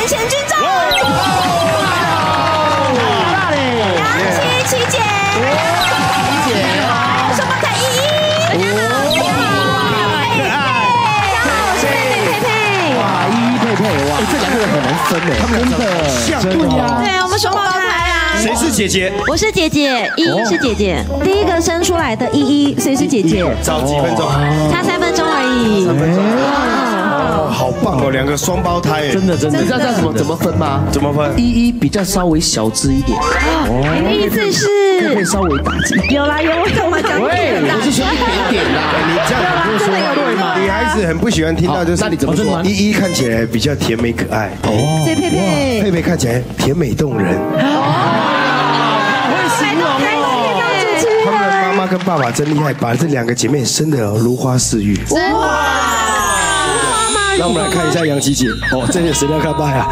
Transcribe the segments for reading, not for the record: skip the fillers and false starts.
年前军长，杨琪姐，双胞胎依依， 这两个人很难分诶，他们真的像对呀， 对，我们双胞胎啊。 谁是姐姐？ 我是姐姐，依依是姐姐，第一个生出来的依依，所以是姐姐。 早几分钟？ 差3分钟而已。3分钟。 哦，好棒哦，两个双胞胎， 真的。你知道怎么分吗？ 怎么分？ 依依比较稍微小只一点， 你的意思是可以稍微大只。 有啦有，我干嘛讲喂，我是说一点点啦。 你这样子就说对吗？女孩子很不喜欢听到就是， 那你怎么说？ 依依看起来比较甜美可爱，哦， 所以佩佩看起来甜美动人。他们的妈妈跟爸爸真厉害，把这两个姐妹生得如花似玉。哇！让我们来看一下杨琪姐，哦，这些谁在看拜啊？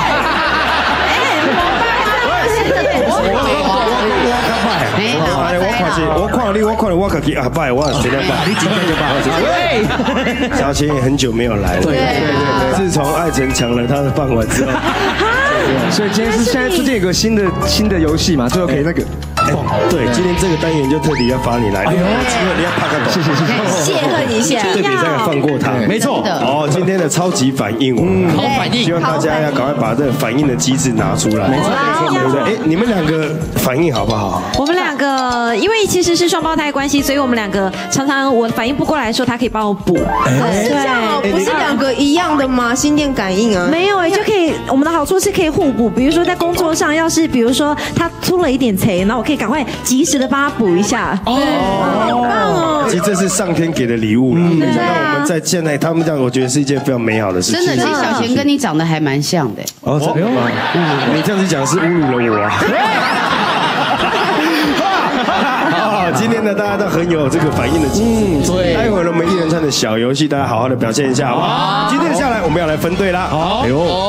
我看我可以啊拜，我谁在拜？你今天就拜。对，小千也很久没有来了。对。自从艾辰抢了他的饭碗之后， 所以今天现在最近有个新的游戏嘛，最后可以那个。 对，今天这个单元就特地要发你来，有机会你要拍个抖， 谢恨一下， 绝对别再放过他。 没错。 哦，今天的超级反应， 好反应， 希望大家要赶快把这个反应的机制拿出来。没错，对不对？哎，你们两个反应好不好？ 我们两个因为其实是双胞胎关系，所以我们两个常常我反应不过来的时候，他可以帮我补。 是这样哦，不是两个一样的吗？心电感应啊？ 没有哎，就可以。我们的好处是可以互补，比如说在工作上，要是比如说他出了一点错，然后我可以赶快及时的帮他补一下。 好棒哦！ 其实这是上天给的礼物了。没想到我们在现在他们这样，我觉得是一件非常美好的事情。 真的，其实小贤跟你长得还蛮像的。 哦，真的吗？你这样子讲是侮辱了我啊！好，今天呢，大家都很有这个反应的机制。对，待会儿呢，我们一连串的小游戏，大家好好的表现一下，好不好？今天下来我们要来分队啦。好，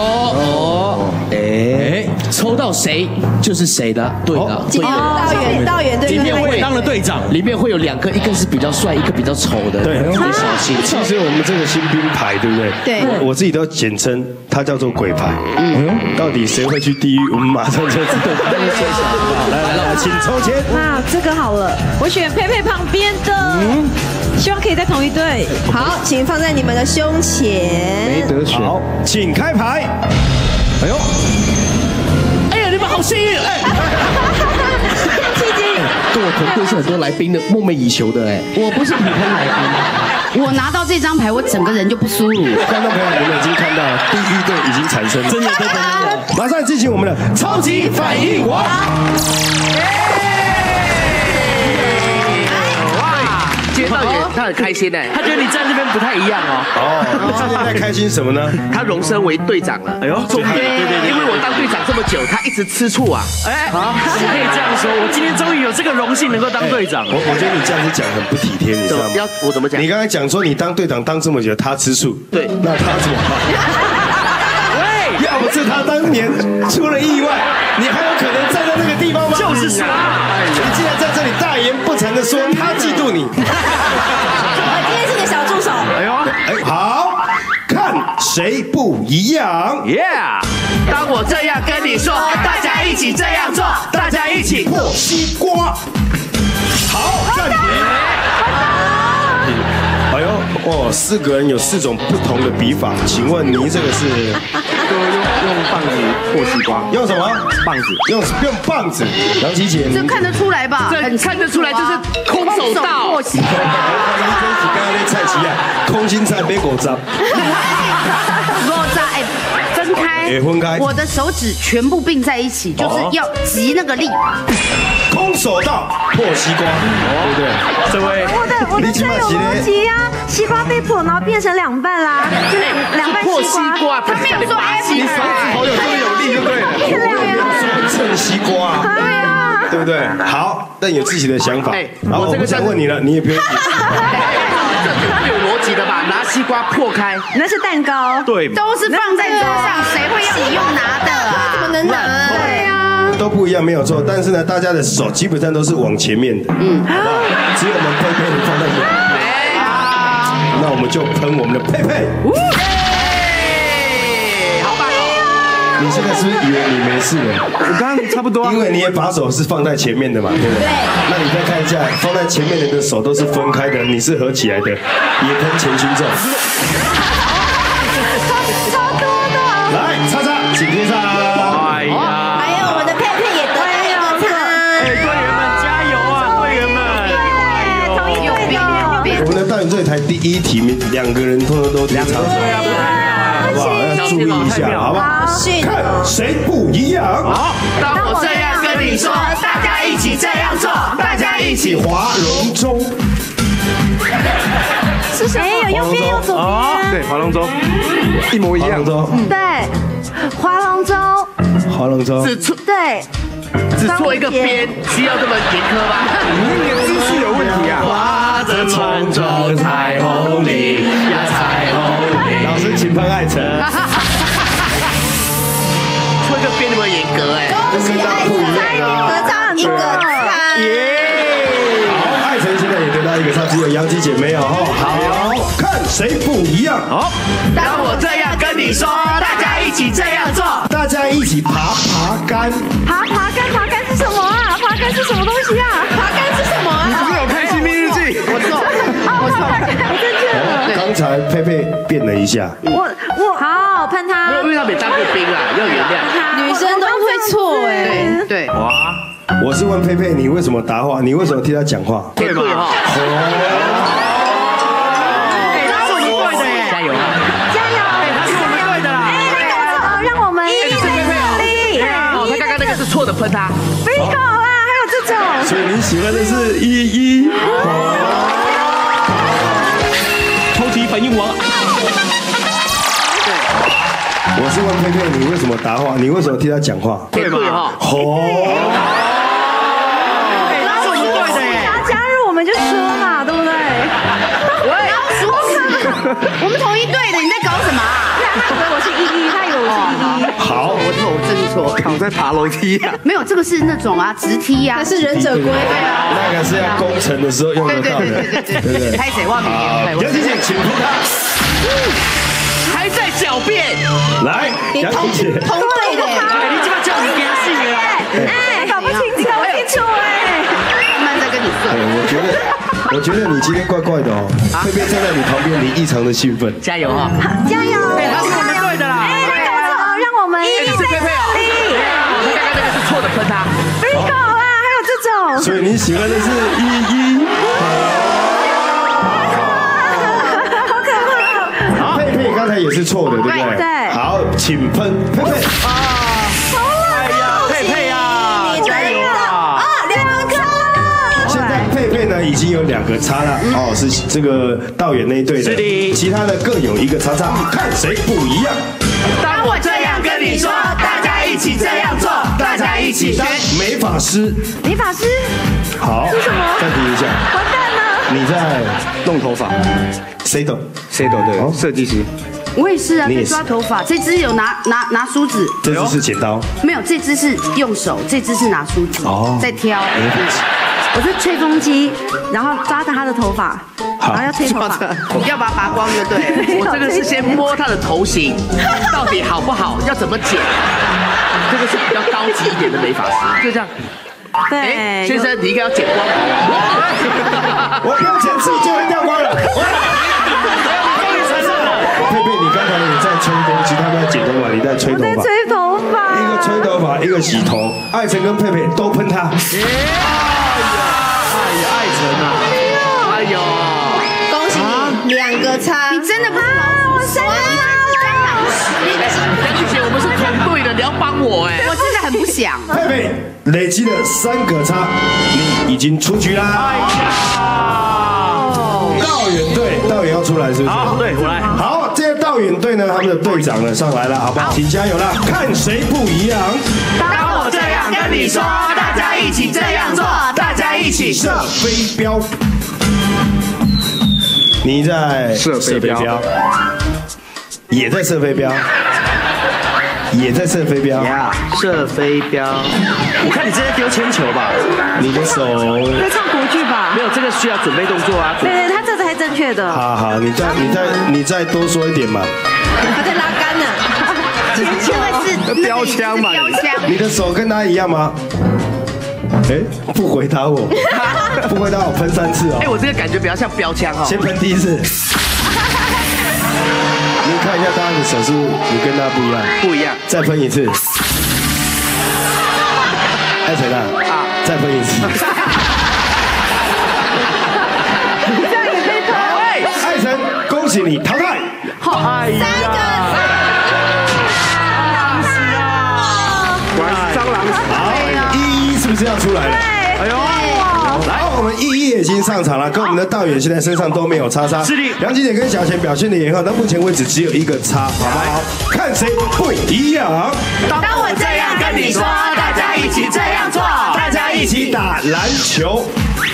抽到谁就是谁的队的。 道远队里面会当了队长， 里面会有2个，一个是比较帅，一个比较丑的。 对， 特别小心。 其实我们这个新兵牌，对不对？ 对， 我自己都简称它叫做鬼牌。到底谁会去地狱？我们马上就知道。来，请抽签。 那这个好了，我选佩佩旁边的，希望可以在同一队。 好，请放在你们的胸前。 没得选。 好，请开牌。 哎呀，你们好幸运！ 琪姐， 跟我同队是很多来宾的梦寐以求的哎。 我不是普通来宾，我拿到这张牌，我整个人就不舒服。 观众朋友，你们已经看到第一队已经产生了，真的，马上进行我们的超级反应王。 今天道远他很开心哎，他觉得你站这边不太一样哦。 哦，今天在开心什么呢？ 他荣升为队长了。哎呦，终于，对，因为我当队长这么久，他一直吃醋啊。 哎，好，你可以这样说，我今天终于有这个荣幸能够当队长。 我觉得你这样子讲很不体贴，你知道吗？ 我怎么讲？ 你刚才讲说你当队长当这么久，他吃醋， 对， 那他怎么办？喂，要不是他当年出了意外，你还有可能站在那个地方吗？ 就是说， 你竟然在这里大言不惭的说他嫉妒你。 今天是个小助手。 哎呦， 好，看谁不一样。 Yeah， 当我这样跟你说，大家一起这样做，大家一起破西瓜。好，暂停。哎呦，哦，4个人有4种不同的笔法，请问您这个是？ 用棒子破西瓜， 用什么？ 棒子， 用棒子。杨琪姐， 这看得出来吧？ 很看得出来，就是空手道。 破西瓜。 刚刚那菜奇啊，空心菜别果渣。 分开， 分开。 我的手指全部并在一起，就是要集那个力。 空手道破西瓜，对不对？ 这位， 我的真有逻辑呀，西瓜被破，然后变成2半啦，就是2半破西西瓜， 他没有说哎， 你手指头有这么有力就对了。 蹭西瓜，对不对？好，但有自己的想法。然后我不想问你了，你也不用解释。 有逻辑的吧？拿西瓜破开， 那是蛋糕。 对， 都是放在桌上，谁会要你用拿的啊？ 怎么能拿？对呀。 都不一样，没有错。但是呢，大家的手基本上都是往前面的，好不好？只有我们佩佩放在右边。那我们就喷我们的佩佩。 好棒哦！ 你现在是不是以为你没事了？ 我刚刚差不多啊因。为你的把手是放在前面的嘛，对不对？ 对那你再看一下，放在前面的人的手都是分开的，你是合起来的，也喷前胸咒。 超多的。 来，叉叉，请贴上。 哎呀， 还有我们的佩佩也得到一个叉。 队员们加油啊，队员们！ 同一队的。 我们的导演这台第一题，2个人通通都贴长手，好不好？要注意一下，好不好？看谁不一样。 好，当我这样跟你说，大家一起这样做，大家一起划龙舟。 是谁？有右边右左边。 对，划龙舟一模一样。 对，划龙舟。 划龙舟。 只错一个边，需要这么严苛吗？ 你的姿势有问题啊！ 划着船走彩虹里呀，彩虹里。 老师，请喷艾辰。 错一个边那么严格哎。 恭喜艾辰得到一个叉。 好，艾辰现在也得到一个叉，只有杨基姐没有哦。好，看谁不一样。好， 当我这样跟你说，大家一起这样做。 大家一起爬杆。 爬杆是什么啊？爬杆是什么东西啊？ 爬杆是什么啊？ 你不是有看《新兵日记》？ 我错， 刚才佩佩变了一下。 我好喷他。 因为他没当过兵啊，要原谅。 女生都会错哎。 对， 哇， 我是问佩佩，你为什么答话？你为什么替他讲话？ 对嘛？ 他是我们队的耶， 加油啊！ 加油！ 他是我们队的啦。 让我们你是佩佩哦，他刚刚那个是错的，喷他。 bingo 啊，还有这种。 所以你喜欢的是11。 超级反应王。 我是问佩佩，你为什么答话？你为什么替他讲话？ 对嘛？ 他是我们队的耶， 他加入我们就说嘛，对不对？ 我们同一队的，你在搞什么啊？ 他以为我是11，他以为我是11。 好， 我真错， 躺在爬楼梯啊！ 没有，这个是那种啊，直梯啊， 那是忍者龟。 那个是要工程的时候用得到的，对不对？ 拍谁忘名？ 杨姐姐，请喷他。 还在狡辩。 来，杨姐姐， 同队的。 你这么叫你给他信了。 哎，搞不清楚哎。 慢慢在跟你说。 我觉得你今天怪怪的哦。佩佩站在你旁边，你异常的兴奋。 加油啊！ 加油！ 他是我们队的啦。 让我们你是佩佩哦。他刚刚那个是错的，喷他。 bingo 啊，还有这种。 所以你喜欢的是11。好，佩佩刚才也是错的，对不对？ 对。 好，请喷佩佩。 哎呀，佩佩啊，加油啊！ 现在佩佩呢已经有2个叉了，哦，是这个道远那一队的， 是的其他的各有1个叉叉，看谁不一样。 当我这样跟你说，大家一起这样做，大家一起当美发师， 理发师， 好， 是什么暂停一下， 完蛋了。 你在弄头发， 谁懂？ 谁懂的？设计师。 我也是啊，在你也是抓头发，这只有拿梳子， 这只是剪刀， 没有，这只是用手，这只是拿梳子，在挑。 我是吹风机，然后抓着他的头发，然后要吹头发。 你要把它拔光就对了。 我这个是先摸他的头型，到底好不好，要怎么剪。这个是比较高级一点的美发师，就这样。 对， 先生，你应该要剪光头。 我不用剪自己就会掉光了。佩佩，你刚才你在吹风机，他们在剪头发，你在吹头发。 吹头发。 一个吹头发，一个洗头。艾辰跟佩佩都喷他。 爱晨啊！哎呦， 恭喜你2个叉。 你真的不是老鼠， 杨姐姐，我们是同队的，你要帮我哎。 我真的很不想。 佩佩累积了3个叉，你已经出局啦。道远队，道远要出来是不是？ 好，对我来。 好，这些道远队呢，他们的队长呢上来了，好不好？请加油啦！看谁不一样。 当我这样跟你说，大家一起这样做，大家一起射飞镖。你在射飞镖， 也在射飞镖，也在射飞镖。 射飞镖。我看你是在丢铅球吧？ 你的手， 在唱国剧吧？ 没有，这个需要准备动作啊。 对，他这才正确的。 好，你再多说一点嘛。 他在拉杆呢。 因为是标枪嘛标枪。 你的手跟他一样吗？哎，不回答我，不回答我，喷3次哦。 哎，我这个感觉比较像标枪哦。 先喷第1次。你看一下大家的手是不是你跟他不一样？ 不一样。 再喷1次。艾辰啊，再喷1次。 这样也被偷。 艾辰，恭喜你淘汰。 哎呀，果然是蟑螂屎。 好，依依是不是要出来了？ 哎呦， 来，我们依依也已经上场了，跟我们的道远现在身上都没有叉叉。 是的， 杨琪姐跟小贤表现的也好，到目前为止只有1个叉，好不好？看谁不一样。 当我这样跟你说，大家一起这样做， 大家一起打篮球。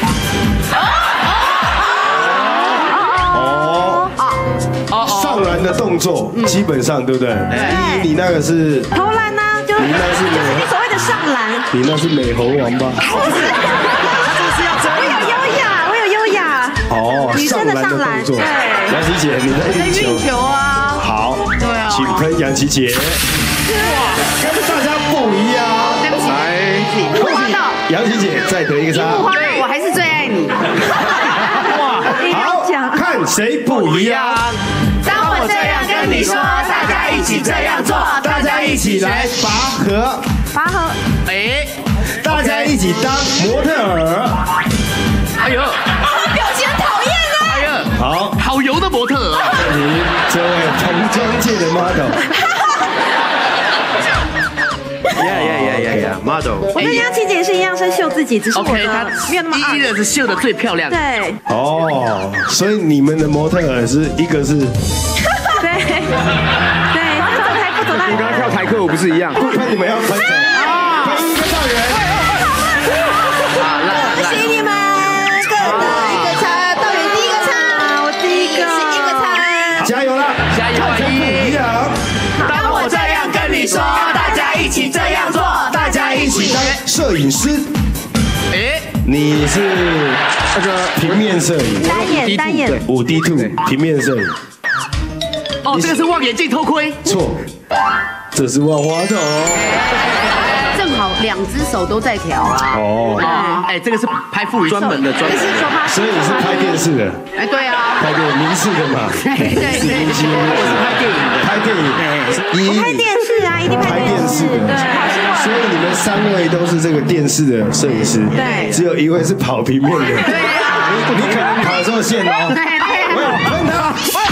上篮的动作基本上对不对？依依，你那个是投篮呢，就是你那是你所谓的上篮。 你那是美猴王吧？ 我有优雅。 哦， 女生的上篮， 对。杨琪姐，你在运球啊。 好， 对啊， 请喷杨琪姐。哇，跟大家不一样。 对不起，来， 恭喜杨琪姐再得1个叉。 我还是最爱你。 哇，好，看谁不一样。 当我这样跟你说，大家一起这样做， 大家一起来拔河。 拔河。 哎， 大家一起当模特儿。 哎呦， 表情很讨厌啊！ 哎呀， 好， 好油的模特儿啊！ 你这位童装界的 model。 model。 我跟杨琪姐是一样，是秀自己，只是我的 OK， 她没有那么依依的是秀的最漂亮的。 对。 哦，所以你们的模特儿是一个是。 对，他走台步走到。 跟刚刚跳台客舞不是一样？ 不喷你们要喷谁？喷一个道远。 恭喜你们，各得1个叉，道远第1个叉， 我第1个是1个叉。 加油了， 加油啊！依依。 当我这样跟你说，大家一起这样做，大家一起当摄影师。 哎， 你是那个平面摄影， 单眼 5D2 平面摄影。 哦，这个是望远镜偷窥。 错，这是万花筒。 正好2只手都在调啊。 哦， 哎，这个是拍妇女专门的。 所以你是拍电视的。 哎，对啊。 拍电影民视的嘛。 对。 我是拍电影的。 拍电影。 拍电视啊，一定拍电视的。对。 所以你们3位都是这个电视的摄影师。 对。 只有1位是跑平面的。 对啊。 你可能跑错线哦。 对。 喷他。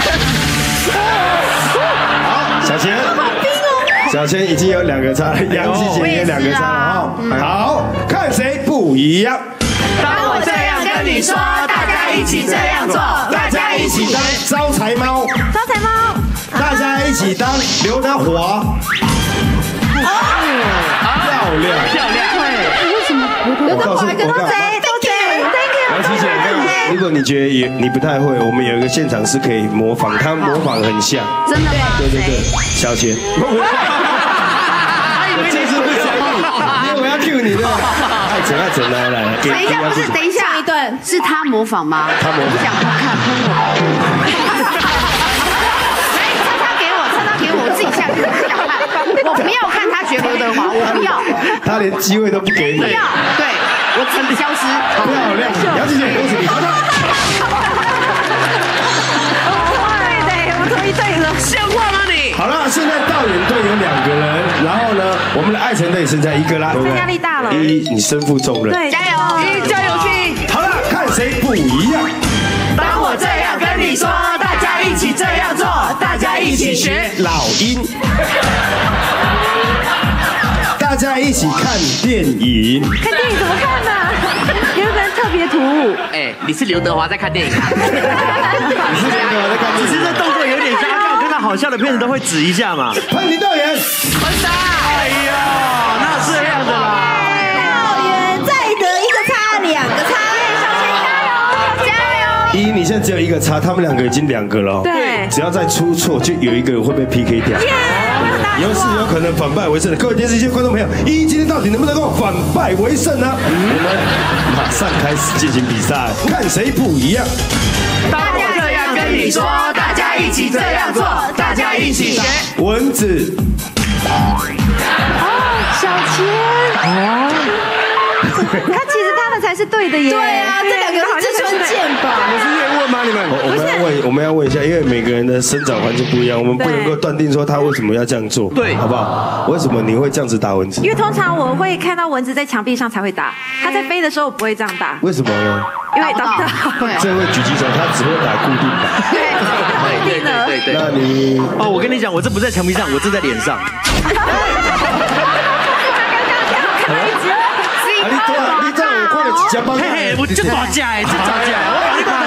好，小贤。小贤已经有2个叉了，杨琪姐也2个叉了。好，看谁不一样。 当我这样跟你说，大家一起这样做，大家一起当招财猫。 招财猫。 大家一起当刘德华。漂亮。 对。为什么？ 刘德华跟谁？ 杨琪姐，如果你觉得你不太会，我们有一个现场是可以模仿，他模仿很像。 真的吗？ 对，小贤。我这次不想你，因为我要 cue 你的。爱晨来， 等一下，不是，等一下， 一段是他模仿吗？ 他模仿。 我想看喷我。来，叉给我，我自己下去想看。我不要看他学刘德华，我不要。 他连机会都不给你。 不要，对我自己消失。 漂亮，杨琪姐，恭喜你。 我同意对了， 像话吗你？ 好了，现在道远队有2个人，然后呢，我们的爱晨队剩下1个啦，对不对？ 压力大了。 你身负重任。 对， 加油， 加油去！ 好了，看谁不一样。 当我这样跟你说，大家一起这样做，大家一起学老鹰。大家一起看电影。 看电影怎么看呢？有个人特别突兀。 哎，你是刘德华在看电影啊？ 你是刘德华在看电影？ 只是这动作有点像，他看到好笑的片子都会指一下嘛。 喷你道远。 喷他！ 哎呀，那这样的啦。 道远再得1个叉，2个叉，小贤加油！ 依依，你现在只有1个叉，他们2个已经2个了。 对。 只要再出错，就有1个人会被 PK 掉。有是有可能反败为胜的。各位电视机观众朋友，依依今天到底能不能够反败为胜呢？我们马上开始进行比赛，看谁不一样。 当我这样跟你说，大家一起这样做，大家一起学蚊子。 对的耶。 对啊，这两个是志村健吧？ 你们是叶问吗？你们？ 我们要问一下，因为每个人的生长环境不一样，我们不能够断定说他为什么要这样做， 对， 好不好？为什么你会这样子打蚊子？ 因为通常我会看到蚊子在墙壁上才会打，它在飞的时候我不会这样打， 为什么呢？ 因为打不到。 这位狙击手他只会打固定打。 对。 那你哦，我跟你讲，我这不在墙壁上，我这在脸上。 你这样我快了几家帮。 嘿嘿，我就打架哎，就打架，我给你打，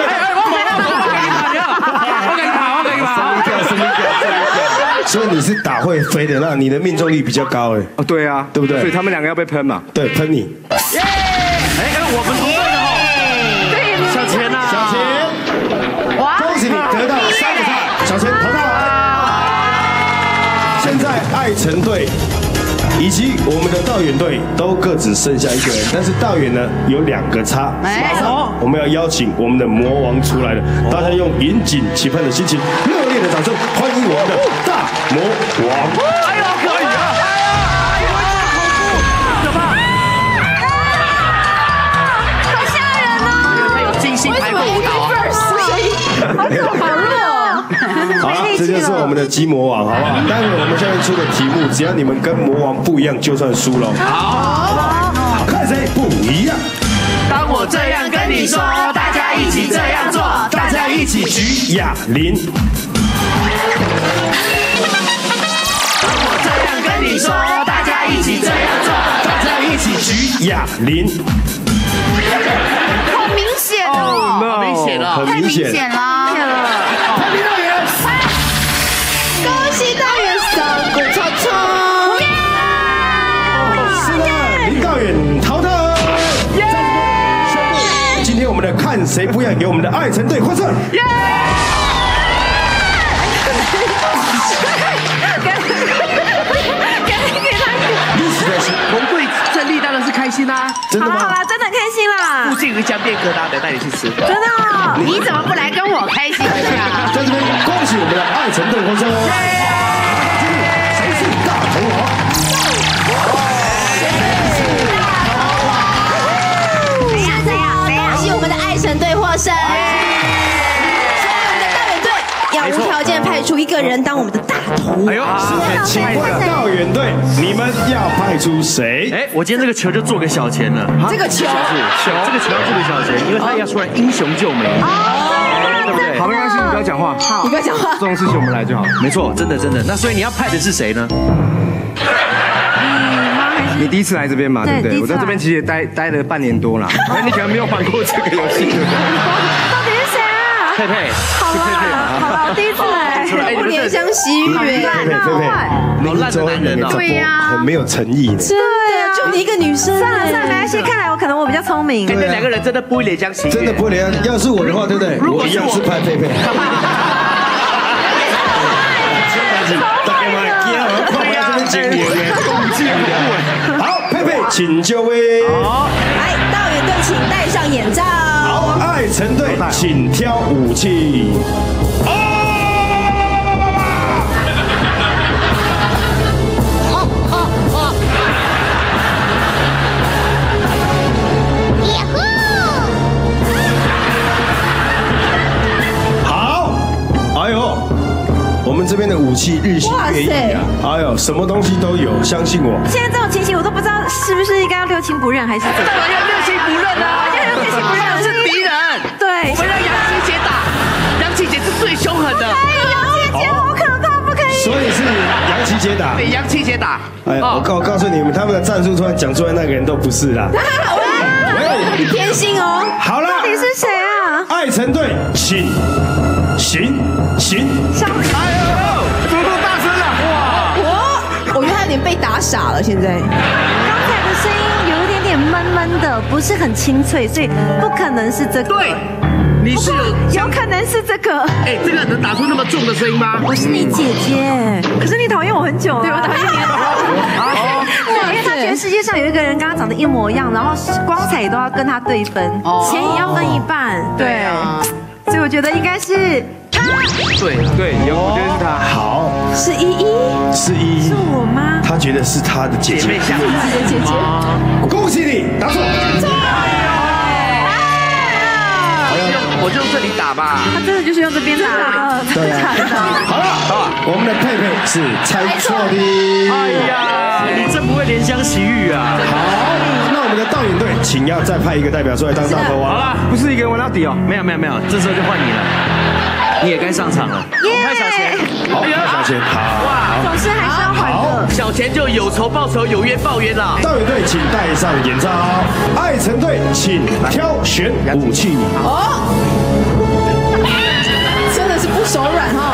我给你跑。 所以你是打会飞的，那你的命中率比较高哎。 哦，对啊， 对不对？ 所以他们两个要被喷嘛。 对，喷你。 我们同队的哦。对，小钱呐， 小钱，恭喜你得到3个菜，小钱投上来。现在爱城队以及我们的道远队都各只剩下1个人，但是道远呢有2个叉。马上我们要邀请我们的魔王出来了，大家用引颈期盼的心情，热烈的掌声欢迎我们的大魔王。 哎呦，可以啊！哎呦，可怕！ 好吓人哦！ 他有精心拍过舞蹈啊。 好弱。 好了，这就是我们的鸡魔王，好不好？待会我们下面出的题目，只要你们跟魔王不一样，就算输了。好，看谁不一样。 当我这样跟你说，大家一起这样做， 大家一起举哑铃。 当我这样跟你说，大家一起这样做，大家一起举哑铃。 好明显哦， 好明显了， 太明显了。 恭喜道远上滚超冲！ 是的，林道远淘汰。宣布，今天我们的看谁不一样，给我们的爱城队获胜。 红队胜利当然是开心啦。 真的吗？ 好啦，真的很开心啦。 附近有一家面疙瘩，得带你去吃。 真的哦。 你怎么不来跟我开心一下？ 在这边恭喜我们的爱城队获胜哦！谁是大头王？ 恭喜我们的爱城队获胜。我们的道远队要无条件派出1个人当我们的大头。 哎呦， 请问道远队，你们要派出谁？ 哎，我今天这个球就做给小钱了。 这个球， 这个球要做给小钱，因为他要出来英雄救美。对不对？ 好，没关系，你不要讲话。 你不要讲话。 这种事情我们来就好。 没错，真的。那所以你要派的是谁呢？ 你第一次来这边嘛，对不对？我在这边其实也待了半年多了，哎，你可能没有玩过这个游戏，对不对？ 到底是谁啊？ 佩佩， 好啦，我第一次来。 不怜香惜玉， 佩佩， 好烂的男人哦。 对呀， 很没有诚意。 对啊，就你一个女生。 算了，没关系，看来我比较聪明。 跟这2个人真的不会怜香惜玉。 真的不会连，要是我的话，对不对？我一样是派佩佩。好，佩佩，请就位。 来，道远队请戴上眼罩。 好，爱城队请挑武器。好，哎呦，我们这边的武器日新月异啊！哎呦，什么东西都有，相信我。 现在这种情形，我都不知道是不是应该要六亲不认，还是怎么？ 当然要六亲不认啊！ 六亲不认是敌人。 对， 我们让杨琪姐打，杨琪姐是最凶狠的。 杨姐姐好可怕，不可以。 所以是杨琪姐打。 对，杨琪姐打。 哎，我告诉你们，他们的战术突然讲出来，那个人都不是啦。 你偏心哦。 好了， 你是谁啊？ 爱城队，请行。 哎呦，怎么这么大声啊？ 我觉得他有点被打傻了，现在。 刚才的声音有一点点闷闷的，不是很清脆，所以不可能是这个。 对，你是有可能是这个。 哎，这个能打出那么重的声音吗？ 我是你姐姐，可是你讨厌我很久了。对，我讨厌你很久。因为他觉得世界上有一个人跟他长得一模一样，然后光彩也都要跟他对分，钱也要分一半。对，所以我觉得应该是他。 对， 我觉得是他。 好， 是依依， 是我吗？ 他觉得是他的姐姐。 姐妹相自己的姐姐。 恭喜你，答错。 我就用这里打吧。 他真的就是用这边打。 对啊。好了，我们的佩佩是猜错的。 哎呀，你真不会怜香惜玉啊！ 好，那我们的导演队，请要再派一个代表出来当大头王。 好了，不是一个人玩到底哦。没有，这时候就换你了，你也该上场了。派小钱， 好，派小钱，好。 哇， 总是还是要还的。 小钱就有仇报仇，有冤报冤了。 导演队请戴上眼罩，爱晨队请挑选武器。 哦，真的是不手软哈。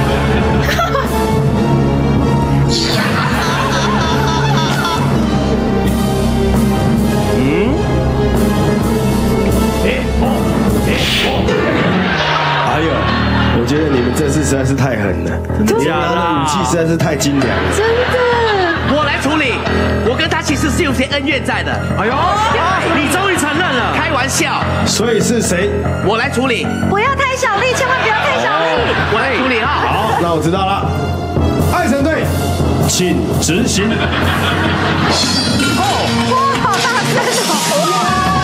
哎呦，我觉得你们这次实在是太狠了，你们拿的武器实在是太精良了。 真的， 我来处理。我跟他其实是有些恩怨在的。 哎呦，你终于承认了， 开玩笑。 所以是谁？ 我来处理。 不要太小力，千万不要太小力。 我来处理啊。 好，那我知道了。爱晨队，请执行。 哇，好大声哦！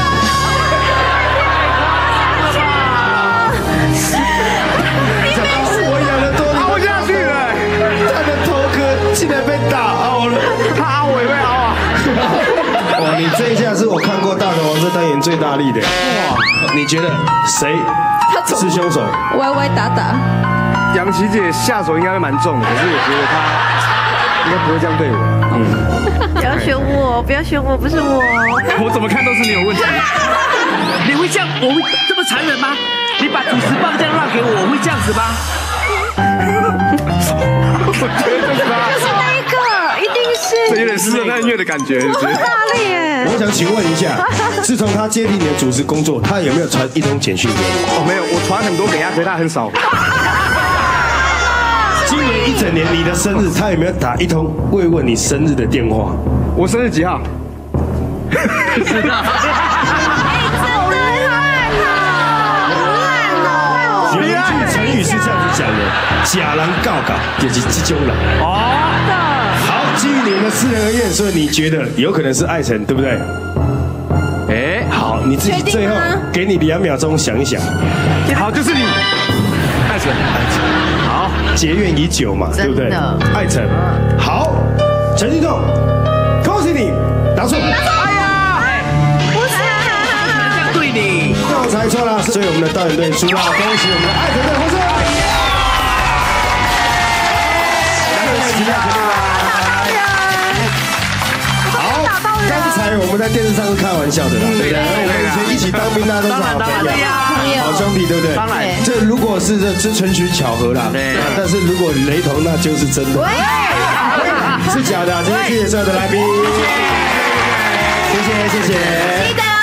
我养了多年， 凹下去了， 他的头壳竟然被打凹了。 他凹我也会凹啊！ 哇，你这一下是我看过大头王这单元最大力的。哇，你觉得谁是凶手？ 歪歪打打。 杨琪姐下手应该会蛮重的，可是我觉得她应该不会这样对我。 不要选我，不要选我，不是我。 我怎么看都是你有问题。 你会这样？我会这么残忍吗？你把主持棒这样让给我，我会这样子吗？ 我觉得就是他， 就是那一个，一定是。 这有点私人恩怨的感觉，是不是？ 大力耶！ 我想请问一下，自从他接替你的主持工作，他有没有传一通简讯给你？ 哦，没有，我传很多给他，可是他很少。 今年一整年你的生日，他有没有打一通慰问你生日的电话？ 我生日几号？ 知道。 有一句成语是这样子讲的：假人告告，就是这种人。哦。好，基于你们的私人恩怨，所以你觉得有可能是爱晨，对不对？ 哎， 好，你自己最后给你2秒钟想一想。 好，就是你，爱晨， 好，结怨已久嘛，对不对？爱晨，好，陈继仲，恭喜你答错。 哎呀，不是，不能这样对你。 我猜错了，所以我们的导演队输了，恭喜我们的爱晨队获胜。好，刚才我们在电视上是开玩笑的啦，对不对？我们以前一起当兵，大家都是好朋友、好兄弟，对不对？ 当然， 这如果是这纯属巧合啦，对。但是如果雷同，那就是真的，是假的。今天谢谢所有的来宾，谢谢。 记得。